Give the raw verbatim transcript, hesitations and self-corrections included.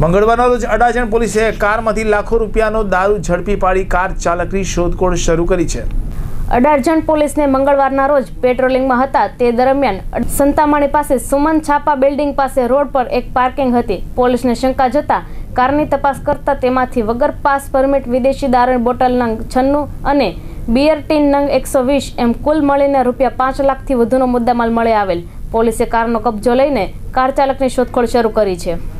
મંગળવારના રોજ અડાજણ પોલીસે કારમાંથી લાખો રૂપિયાનો દારૂ ઝડપી પાડી કાર ચાલકની શોધખોળ શરૂ કરી છે। અડાજણ પોલીસને મંગળવારના રોજ પેટ્રોલિંગમાં હતા તે દરમિયાન સંતામાણી પાસે સુમન છાપા બિલ્ડિંગ પાસે રોડ પર એક પાર્કિંગ હતી। પોલીસને શંકા જતા કારની તપાસ કરતા તેમાંથી વગર પાસ પરમિટ વિદેશી દારૂની બોટલ નંગ છન્નું અને બિયર ટીન નંગ એકસો વીસ એમ કુલ મળીને રૂપિયા પાંચ લાખથી વધુનો મુદ્દામાલ મળી આવેલ। પોલીસે કારનો કબજો લઈને કાર ચાલકની શોધખોળ શરૂ કરી છે।